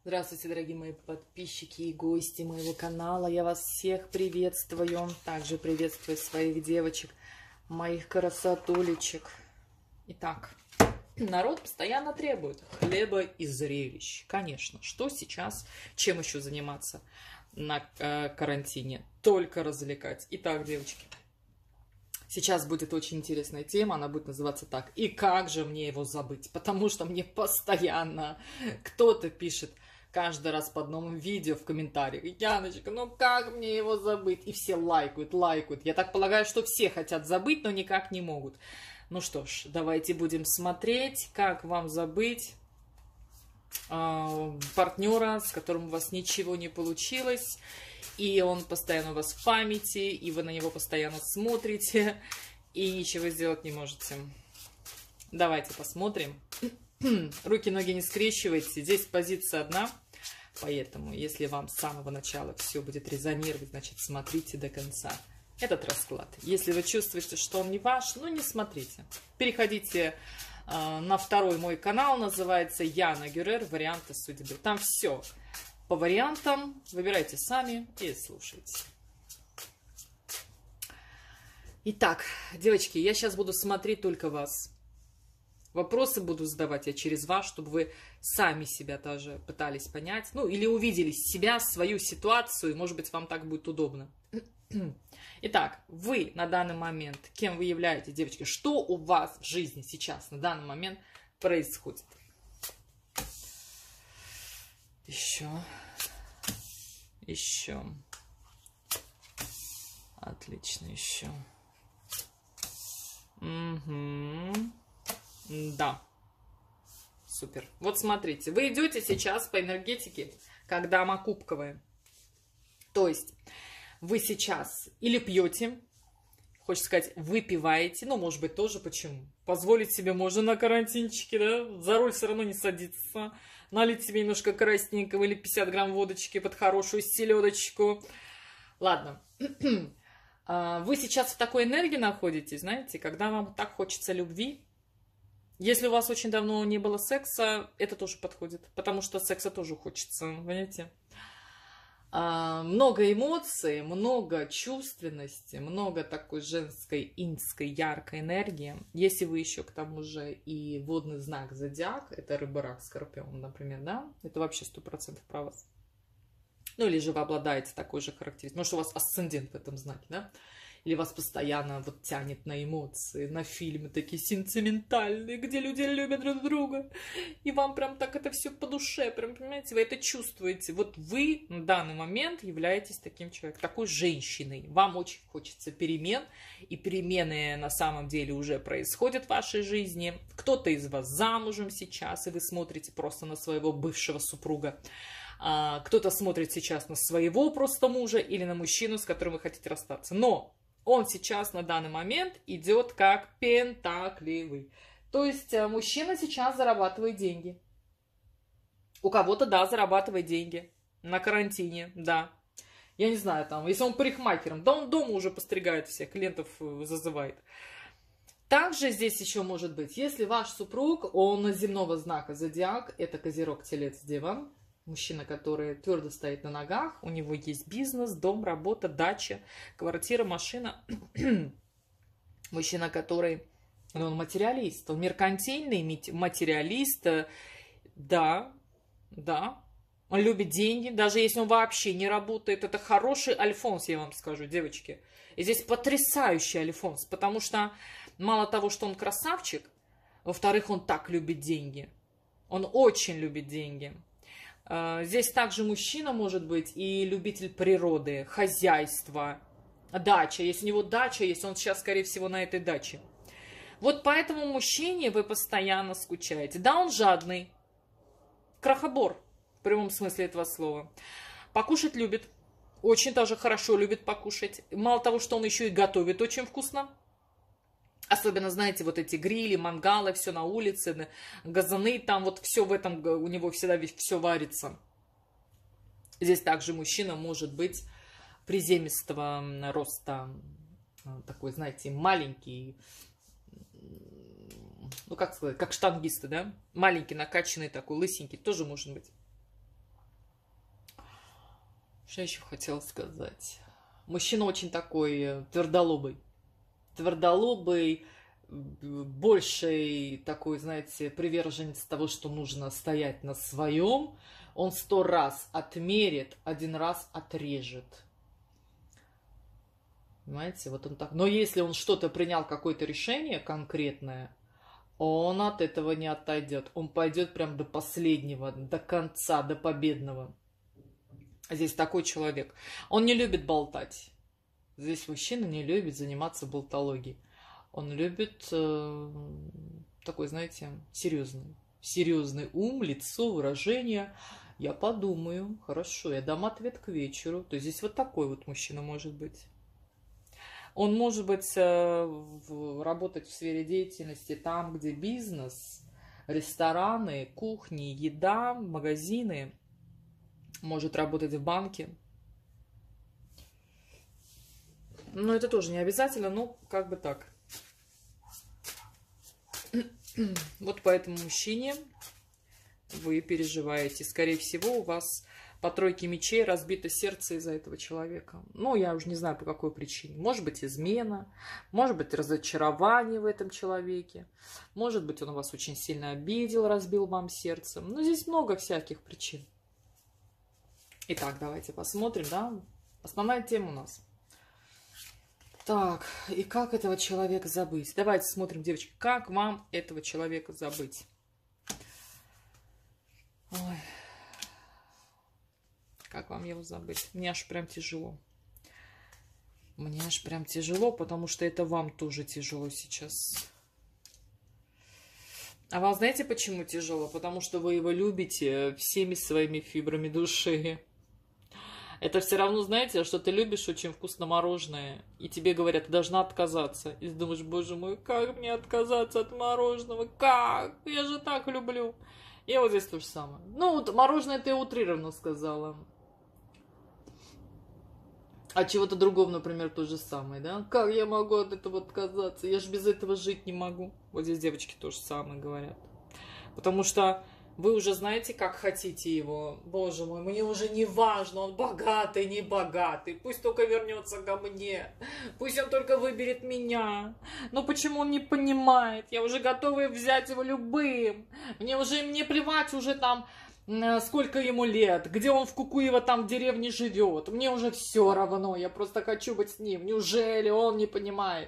Здравствуйте, дорогие мои подписчики и гости моего канала. Я вас всех приветствую. Также приветствую своих девочек, моих красотулечек. Итак, народ постоянно требует хлеба и зрелищ. Конечно, что сейчас, чем еще заниматься на карантине? Только развлекать. Итак, девочки, сейчас будет очень интересная тема, она будет называться так. И как же мне его забыть? Потому что мне постоянно кто-то пишет, каждый раз под новым видео в комментариях: Яночка, ну как мне его забыть? И все лайкают, лайкают. Я так полагаю, что все хотят забыть, но никак не могут. Ну что ж, давайте будем смотреть, как вам забыть партнера, с которым у вас ничего не получилось. И он постоянно у вас в памяти, и вы на него постоянно смотрите, и ничего сделать не можете. Давайте посмотрим. Руки, ноги не скрещивайте. Здесь позиция одна. Поэтому, если вам с самого начала все будет резонировать, значит, смотрите до конца этот расклад. Если вы чувствуете, что он не ваш, ну, не смотрите. Переходите на второй мой канал, называется Яна Гюрер «Варианты судьбы». Там все по вариантам. Выбирайте сами и слушайте. Итак, девочки, я сейчас буду смотреть только вас. Вопросы буду задавать я через вас, чтобы вы сами себя тоже пытались понять. Ну, или увидели себя, свою ситуацию, и, может быть, вам так будет удобно. Итак, вы на данный момент, кем вы являетесь, девочки? Что у вас в жизни сейчас, на данный момент происходит? Еще. Еще. Отлично, еще. Угу. Да. Супер. Вот смотрите, вы идете сейчас по энергетике, как дама кубковая. То есть вы сейчас или пьете, хочется сказать, выпиваете, ну, может быть, тоже почему? Позволить себе можно на карантинчике, да? За руль все равно не садиться. Налить себе немножко красненького или 50 грамм водочки под хорошую селедочку. Ладно. Вы сейчас в такой энергии находитесь, знаете, когда вам так хочется любви. Если у вас очень давно не было секса, это тоже подходит, потому что секса тоже хочется, понимаете? Много эмоций, много чувственности, много такой женской, иньской, яркой энергии. Если вы еще к тому же и водный знак зодиак, это рыба, рак, скорпион, например, да, это вообще 100% про вас. Ну, или же вы обладаете такой же характеристикой, может, у вас асцендент в этом знаке, да? Или вас постоянно вот тянет на эмоции, на фильмы такие сентиментальные, где люди любят друг друга. И вам прям так это все по душе, прям, понимаете, вы это чувствуете. Вот вы на данный момент являетесь таким человеком, такой женщиной. Вам очень хочется перемен, и перемены на самом деле уже происходят в вашей жизни. Кто-то из вас замужем сейчас, и вы смотрите просто на своего бывшего супруга. Кто-то смотрит сейчас на своего просто мужа или на мужчину, с которым вы хотите расстаться. Но он сейчас на данный момент идет как пентакливый. То есть мужчина сейчас зарабатывает деньги. У кого-то, да, зарабатывает деньги. На карантине, да. Я не знаю, там, если он парикмахером, да он дома уже постригает всех, клиентов зазывает. Также здесь еще может быть, если ваш супруг, он земного знака зодиак, это Козерог, Телец, Дева. Мужчина, который твердо стоит на ногах, у него есть бизнес, дом, работа, дача, квартира, машина. Мужчина, который, ну, он материалист, он меркантильный материалист, да, да. Он любит деньги, даже если он вообще не работает. Это хороший альфонс, я вам скажу, девочки. И здесь потрясающий альфонс, потому что мало того, что он красавчик, во-вторых, он так любит деньги. Он очень любит деньги. Здесь также мужчина может быть и любитель природы, хозяйства, дача. Если у него дача есть, он сейчас, скорее всего, на этой даче. Вот по этому мужчине вы постоянно скучаете. Да, он жадный, крохобор, в прямом смысле этого слова. Покушать любит, очень даже хорошо любит покушать. Мало того, что он еще и готовит очень вкусно. Особенно, знаете, вот эти грили, мангалы, все на улице, газаны, там вот все в этом, у него всегда все варится. Здесь также мужчина может быть приземистого роста, такой, знаете, маленький, ну, как сказать, как штангисты, да? Маленький, накачанный такой, лысенький, тоже может быть. Что я еще хотела сказать? Мужчина очень такой твердолобый. Твердолобый, больший такой, знаете, приверженец того, что нужно стоять на своем. Он 100 раз отмерит, 1 раз отрежет. Понимаете, вот он так. Но если он что-то принял, какое-то решение конкретное, он от этого не отойдет. Он пойдет прям до последнего, до конца, до победного. Здесь такой человек. Он не любит болтать. Здесь мужчина не любит заниматься болтологией. Он любит такой, знаете, серьезный ум, лицо, выражение. Я подумаю, хорошо, я дам ответ к вечеру. То есть здесь вот такой вот мужчина может быть. Он может быть работать в сфере деятельности там, где бизнес, рестораны, кухни, еда, магазины. Может работать в банке. Но это тоже не обязательно, но как бы так. Вот по этому мужчине вы переживаете. Скорее всего, у вас по 3 мечей разбито сердце из-за этого человека. Ну, я уже не знаю, по какой причине. Может быть, измена, может быть, разочарование в этом человеке. Может быть, он вас очень сильно обидел, разбил вам сердце. Но здесь много всяких причин. Итак, давайте посмотрим, да? Основная тема у нас. Так, и как этого человека забыть? Давайте смотрим, девочки, как вам этого человека забыть? Ой. Как вам его забыть? Мне аж прям тяжело. Мне аж прям тяжело, потому что это вам тоже тяжело сейчас. А вам знаете, почему тяжело? Потому что вы его любите всеми своими фибрами души. Это все равно, знаете, что ты любишь очень вкусно мороженое, и тебе говорят, ты должна отказаться. И ты думаешь, боже мой, как мне отказаться от мороженого? Как? Я же так люблю. И вот здесь то же самое. Ну, вот мороженое ты утрированно сказала. А чего-то другого, например, то же самое, да? Как я могу от этого отказаться? Я же без этого жить не могу. Вот здесь девочки то же самое говорят. Потому что вы уже знаете, как хотите его. Боже мой, мне уже не важно, он богатый, не богатый. Пусть только вернется ко мне. Пусть он только выберет меня. Но почему он не понимает? Я уже готова взять его любым. Мне уже не плевать уже там, сколько ему лет, где он в Кукуево там в деревне живет. Мне уже все равно, я просто хочу быть с ним. Неужели он не понимает?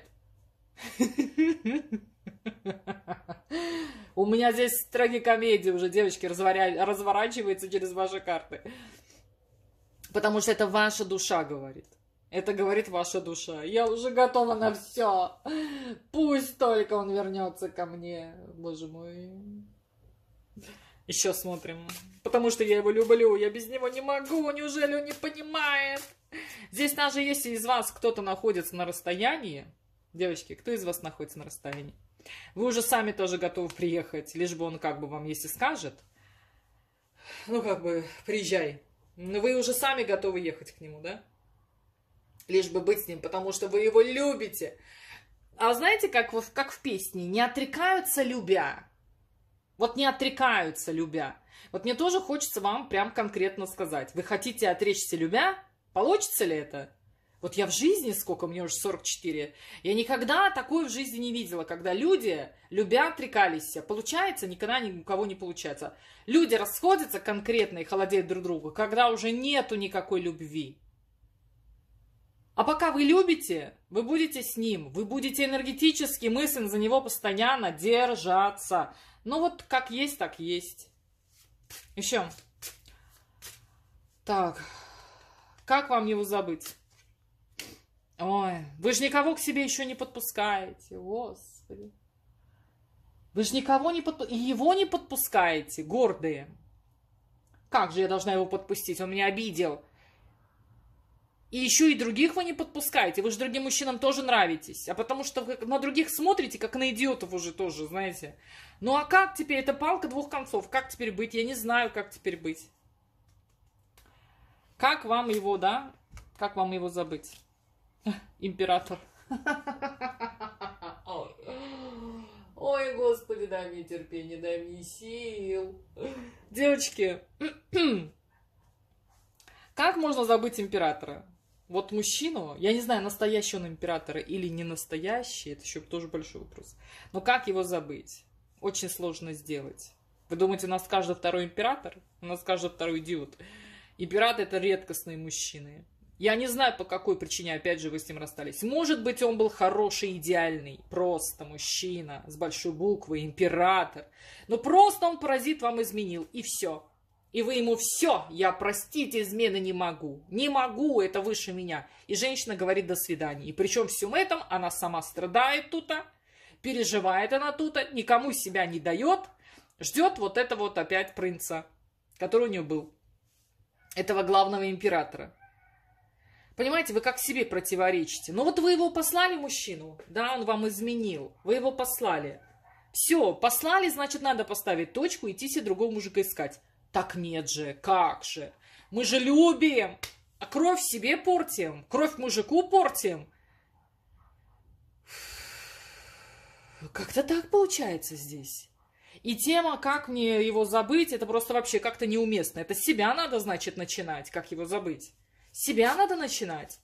У меня здесь трагикомедия уже, девочки, разворачивается через ваши карты. Потому что это ваша душа говорит. Это говорит ваша душа. Я уже готова на все. Пусть только он вернется ко мне. Боже мой. Еще смотрим. Потому что я его люблю. Я без него не могу. Неужели он не понимает? Здесь даже если из вас кто-то находится на расстоянии. Девочки, кто из вас находится на расстоянии? Вы уже сами тоже готовы приехать, лишь бы он как бы вам, если скажет, ну как бы, приезжай. Но вы уже сами готовы ехать к нему, да? Лишь бы быть с ним, потому что вы его любите. А знаете, как в песне, не отрекаются любя. Вот не отрекаются любя. Вот мне тоже хочется вам прям конкретно сказать. Вы хотите отречься любя? Получится ли это? Вот я в жизни, сколько, мне уже 44, я никогда такое в жизни не видела, когда люди, любя, отрекались. Получается, никогда ни у кого не получается. Люди расходятся конкретно и холодеют друг другу, когда уже нету никакой любви. А пока вы любите, вы будете с ним, вы будете энергетически, мысленно за него постоянно держаться. Ну вот как есть, так есть. Еще. Так, как вам его забыть? Ой, вы же никого к себе еще не подпускаете, господи. Вы же никого не его не подпускаете, гордые. Как же я должна его подпустить? Он меня обидел. И еще и других вы не подпускаете. Вы же другим мужчинам тоже нравитесь. А потому что вы на других смотрите, как на идиотов уже тоже, знаете. Ну а как теперь? Это палка двух концов. Как теперь быть? Я не знаю, как теперь быть. Как вам его, да? Как вам его забыть? Император. Ой, господи, дай мне терпение, дай мне сил. Девочки, как Как можно забыть императора? Вот мужчину, я не знаю, настоящий он император или не настоящий, это еще тоже большой вопрос. Но как его забыть? Очень сложно сделать. Вы думаете, у нас каждый второй император? У нас каждый второй идиот. Императоры — это редкостные мужчины. Я не знаю, по какой причине, опять же, вы с ним расстались. Может быть, он был хороший, идеальный, просто мужчина, с большой буквы, император. Но просто он, паразит, вам изменил, и все. И вы ему: все, я простить измены не могу. Не могу, это выше меня. И женщина говорит: до свидания. И причем всем этом она сама страдает тут, переживает она тут, никому себя не дает, ждет вот это вот опять принца, который у нее был. Этого главного императора. Понимаете, вы как себе противоречите. Ну вот вы его послали, мужчину, да, он вам изменил. Вы его послали. Все, послали, значит, надо поставить точку и идти себе другого мужика искать. Так нет же, как же. Мы же любим, а кровь себе портим, кровь мужику портим. Как-то так получается здесь. И тема, как мне его забыть, это просто вообще как-то неуместно. Это с себя надо, значит, начинать, как его забыть. С себя надо начинать.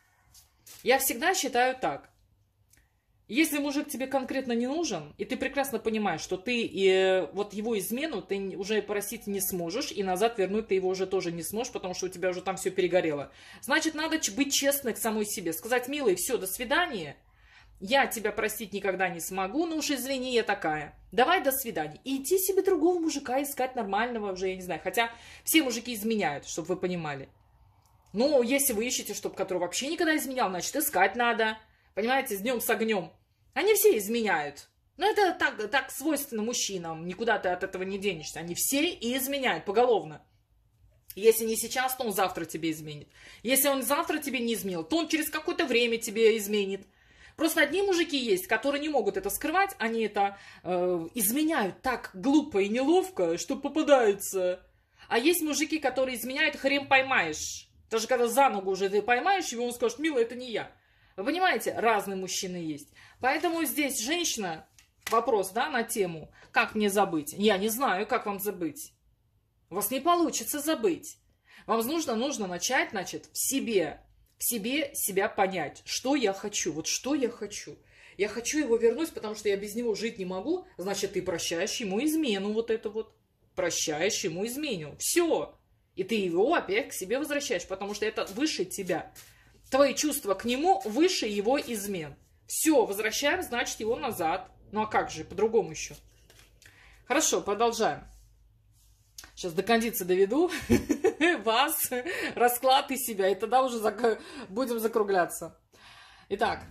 Я всегда считаю так. Если мужик тебе конкретно не нужен, и ты прекрасно понимаешь, что ты вот его измену ты уже простить не сможешь, и назад вернуть ты его уже тоже не сможешь, потому что у тебя уже там все перегорело. Значит, надо быть честной к самой себе. Сказать: милый, все, до свидания. Я тебя простить никогда не смогу, ну уж извини, я такая. Давай, до свидания. И идти себе другого мужика искать, нормального уже, я не знаю. Хотя все мужики изменяют, чтобы вы понимали. Ну, если вы ищете, чтобы который вообще никогда не изменял, значит, искать надо. Понимаете, с днем с огнем. Они все изменяют. Но это так свойственно мужчинам. Никуда ты от этого не денешься. Они все и изменяют поголовно. Если не сейчас, то он завтра тебе изменит. Если он завтра тебе не изменил, то он через какое-то время тебе изменит. Просто одни мужики есть, которые не могут это скрывать. Они это изменяют так глупо и неловко, что попадаются. А есть мужики, которые изменяют, хрен поймаешь. Даже когда за ногу уже ты поймаешь его, он скажет: милый, это не я. Вы понимаете, разные мужчины есть. Поэтому здесь женщина, вопрос, да, на тему, как мне забыть. Я не знаю, как вам забыть. У вас не получится забыть. Вам нужно начать, значит, в себе себя понять, что я хочу. Вот что я хочу. Я хочу его вернуть, потому что я без него жить не могу. Значит, ты прощаешь ему измену вот это вот. Прощаешь ему измену. Все. И ты его опять к себе возвращаешь, потому что это выше тебя. Твои чувства к нему выше его измен. Все, возвращаем, значит, его назад. Ну а как же, по-другому еще. Хорошо, продолжаем. Сейчас до кондиции доведу вас, расклад и себя. И тогда уже будем закругляться. Итак.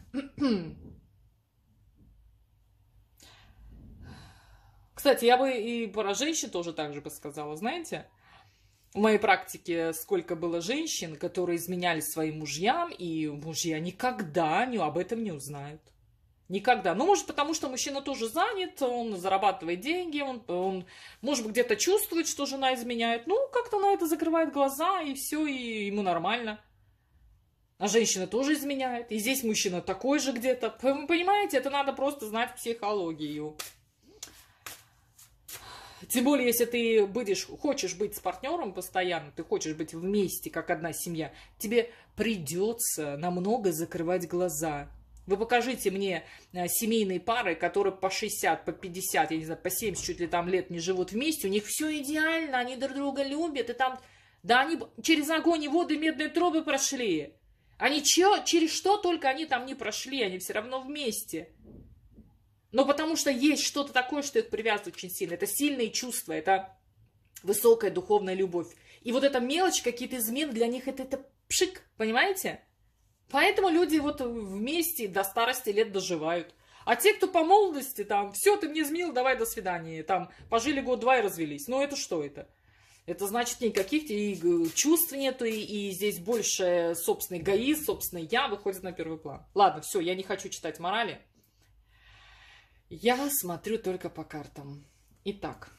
Кстати, я бы и про женщин тоже так же бы сказала, знаете. В моей практике сколько было женщин, которые изменяли своим мужьям, и мужья никогда об этом не узнают. Никогда. Ну, может, потому что мужчина тоже занят, он зарабатывает деньги, он может быть, где-то чувствует, что жена изменяет. Ну, как-то на это закрывает глаза, и все, и ему нормально. А женщина тоже изменяет. И здесь мужчина такой же где-то. Вы понимаете, это надо просто знать психологию. Тем более, если ты хочешь быть с партнером постоянно, ты хочешь быть вместе, как одна семья, тебе придется намного закрывать глаза. Вы покажите мне семейные пары, которые по 60, по 50, я не знаю, по 70 чуть ли там лет не живут вместе, у них все идеально, они друг друга любят, и там, да, они через огонь и воду и медные трубы прошли. Они через что только они там не прошли, они все равно вместе. Но потому что есть что-то такое, что их привязывает очень сильно. Это сильные чувства, это высокая духовная любовь. И вот эта мелочь, какие-то измены, для них это пшик, понимаете? Поэтому люди вот вместе до старости лет доживают. А те, кто по молодости, там, все, ты мне изменил, давай, до свидания. Там, пожили год-два и развелись. Ну, это что это? Это значит, никаких чувств нету, и здесь больше собственный эгоизм, собственный я выходит на первый план. Ладно, все, я не хочу читать морали. Я смотрю только по картам. Итак,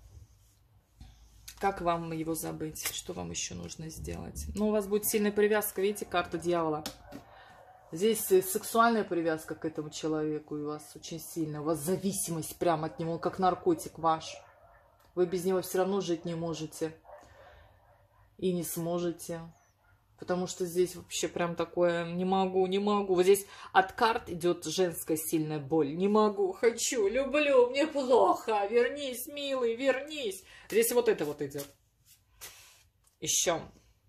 как вам его забыть? Что вам еще нужно сделать? Ну, у вас будет сильная привязка, видите, карта дьявола. Здесь сексуальная привязка к этому человеку, и у вас очень сильная. У вас зависимость прямо от него, как наркотик ваш. Вы без него все равно жить не можете. И не сможете. Потому что здесь вообще прям такое, не могу, не могу. Вот здесь от карт идет женская сильная боль. Не могу, хочу, люблю, мне плохо. Вернись, милый, вернись. Здесь вот это вот идет. Еще.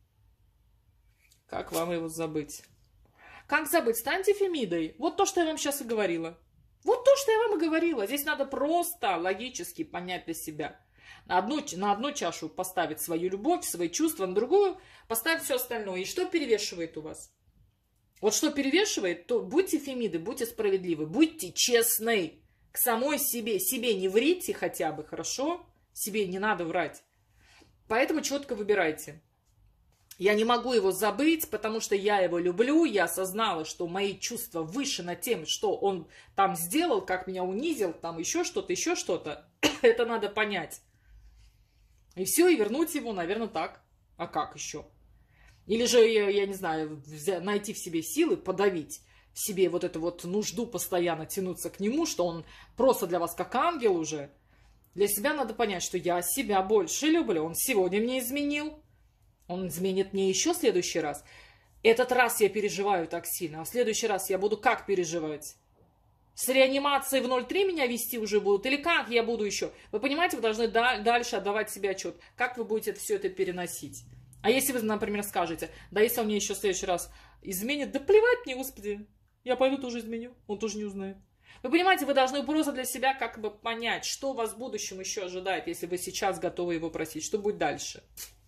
Как вам его забыть? Как забыть? Станьте Фемидой. Вот то, что я вам сейчас и говорила. Вот то, что я вам и говорила. Здесь надо просто логически понять для себя. На одну чашу поставить свою любовь, свои чувства, на другую поставить все остальное. И что перевешивает у вас? Вот что перевешивает, то будьте Фемиды, будьте справедливы, будьте честны к самой себе. Себе не врите хотя бы, хорошо? Себе не надо врать. Поэтому четко выбирайте. Я не могу его забыть, потому что я его люблю. Я осознала, что мои чувства выше над тем, что он там сделал, как меня унизил, там еще что-то, еще что-то. Это надо понять. И все, и вернуть его, наверное, так. А как еще? Или же, я не знаю, найти в себе силы, подавить в себе вот эту вот нужду постоянно тянуться к нему, что он просто для вас как ангел уже. Для себя надо понять, что я себя больше люблю. Он сегодня мне изменил. Он изменит мне еще в следующий раз. Этот раз я переживаю так сильно, а в следующий раз я буду как переживать? С реанимацией в 0,3 меня вести уже будут? Или как я буду еще? Вы понимаете, вы должны дальше отдавать себе отчет, как вы будете все это переносить. А если вы, например, скажете, да если он мне еще в следующий раз изменит, да плевать мне, господи, я пойду тоже изменю, он тоже не узнает. Вы понимаете, вы должны просто для себя как бы понять, что вас в будущем еще ожидает, если вы сейчас готовы его просить, что будет дальше.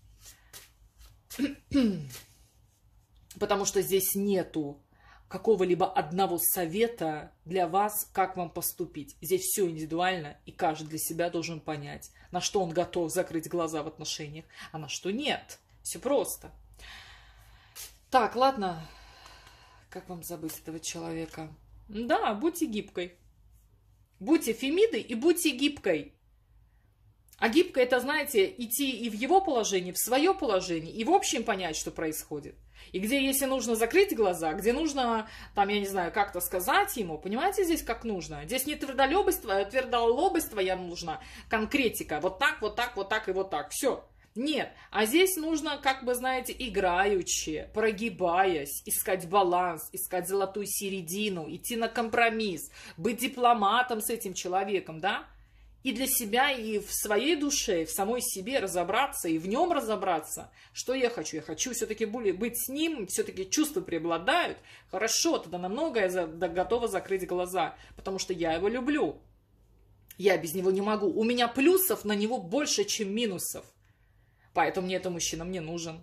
Потому что здесь нету какого-либо одного совета для вас, как вам поступить. Здесь все индивидуально, и каждый для себя должен понять, на что он готов закрыть глаза в отношениях, а на что нет. Все просто. Так, ладно. Как вам забыть этого человека? Да, будьте гибкой. Будьте Фемидой и будьте гибкой. А гибко это, знаете, идти и в его положение, в свое положение, и в общем понять, что происходит. И где, если нужно закрыть глаза, где нужно, там, я не знаю, как-то сказать ему, понимаете, здесь как нужно? Здесь не твердолобость я нужна, конкретика, вот так, вот так, вот так и вот так, все. Нет, а здесь нужно, как бы, знаете, играючи, прогибаясь, искать баланс, искать золотую середину, идти на компромисс, быть дипломатом с этим человеком, да? И для себя, и в своей душе, и в самой себе разобраться, и в нем разобраться. Что я хочу? Я хочу все-таки быть с ним, все-таки чувства преобладают. Хорошо, тогда на многое готова закрыть глаза, потому что я его люблю. Я без него не могу. У меня плюсов на него больше, чем минусов. Поэтому мне этот мужчина мне нужен.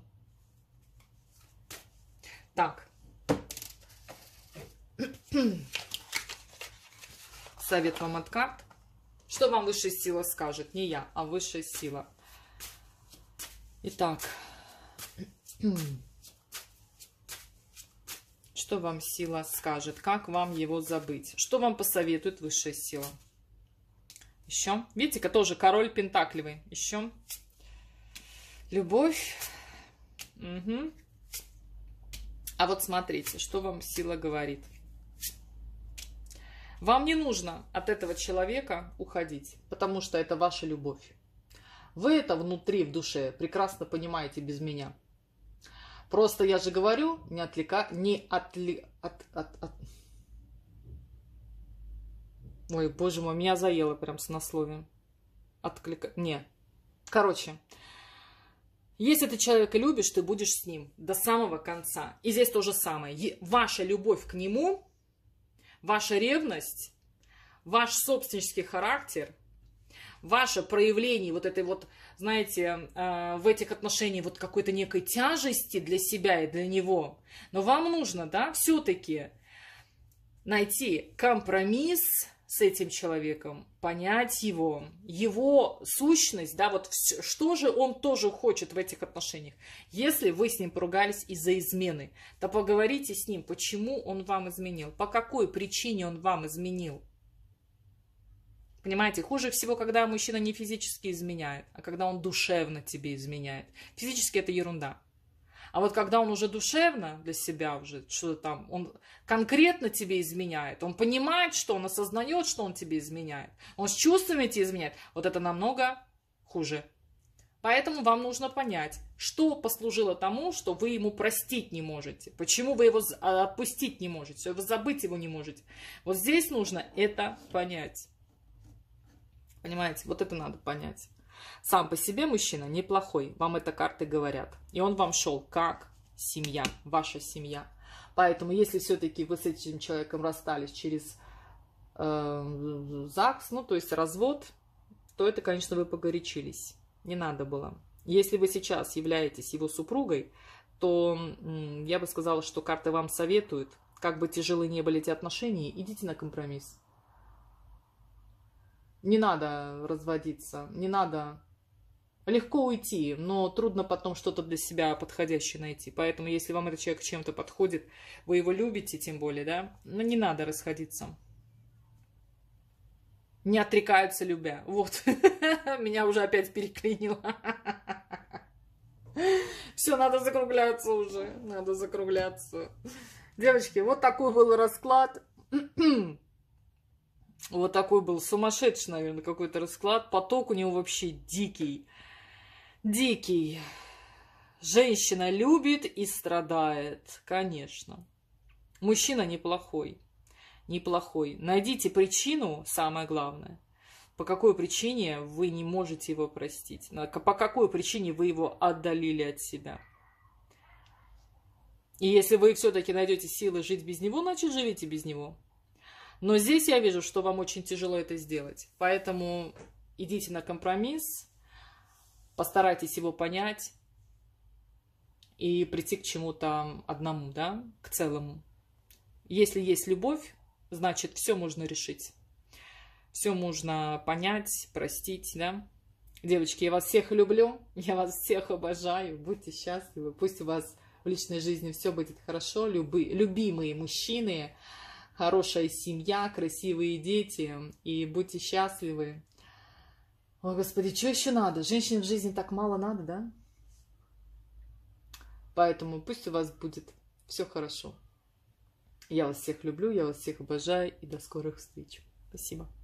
Так. Совет вам от карт. Что вам высшая сила скажет? Не я, а высшая сила. Итак. Что вам сила скажет? Как вам его забыть? Что вам посоветует высшая сила? Еще. Видите, тоже король пентаклевый. Еще. Любовь. Угу. А вот смотрите, что вам сила говорит. Вам не нужно от этого человека уходить, потому что это ваша любовь. Вы это внутри, в душе, прекрасно понимаете без меня. Просто я же говорю, Ой, боже мой, меня заело прям с насловием. Не. Короче, если ты человека любишь, ты будешь с ним до самого конца. И здесь то же самое. Ваша любовь к нему... Ваша ревность, ваш собственнический характер, ваше проявление вот этой вот, знаете, в этих отношениях вот какой-то некой тяжести для себя и для него. Но вам нужно, да, все-таки найти компромисс с этим человеком, понять его сущность, да, вот что же он тоже хочет в этих отношениях. Если вы с ним поругались из-за измены, то поговорите с ним, почему он вам изменил, по какой причине он вам изменил. Понимаете, хуже всего, когда мужчина не физически изменяет, а когда он душевно тебе изменяет. Физически это ерунда. А вот когда он уже душевно для себя уже, что-то там, он конкретно тебе изменяет, он понимает, что он осознает, что он тебе изменяет, он с чувствами тебе изменяет, вот это намного хуже. Поэтому вам нужно понять, что послужило тому, что вы ему простить не можете. Почему вы его отпустить не можете, что вы забыть его не можете. Вот здесь нужно это понять. Понимаете, вот это надо понять. Сам по себе мужчина неплохой, вам это карты говорят. И он вам шел как семья, ваша семья. Поэтому, если все-таки вы с этим человеком расстались через ЗАГС, ну, то есть развод, то это, конечно, вы погорячились. Не надо было. Если вы сейчас являетесь его супругой, то я бы сказала, что карты вам советуют, как бы тяжелы не были эти отношения, идите на компромисс. Не надо разводиться, не надо. Легко уйти, но трудно потом что-то для себя подходящее найти. Поэтому, если вам этот человек чем-то подходит, вы его любите, тем более, да, ну не надо расходиться. Не отрекаются любя. Вот. Меня уже опять переклинило. Все, надо закругляться уже. Надо закругляться. Девочки, вот такой был расклад. Вот такой был сумасшедший, наверное, какой-то расклад. Поток у него вообще дикий. Дикий. Женщина любит и страдает. Конечно. Мужчина неплохой. Неплохой. Найдите причину, самое главное, по какой причине вы не можете его простить, по какой причине вы его отдалили от себя. И если вы все-таки найдете силы жить без него, значит, живите без него. Но здесь я вижу, что вам очень тяжело это сделать. Поэтому идите на компромисс, постарайтесь его понять и прийти к чему-то одному, да, к целому. Если есть любовь, значит, все можно решить. Все можно понять, простить, да. Девочки, я вас всех люблю, я вас всех обожаю. Будьте счастливы. Пусть у вас в личной жизни все будет хорошо. Любимые мужчины, хорошая семья, красивые дети. И будьте счастливы. Ой, Господи, что еще надо? Женщин в жизни так мало надо, да? Поэтому пусть у вас будет все хорошо. Я вас всех люблю, я вас всех обожаю и до скорых встреч. Спасибо.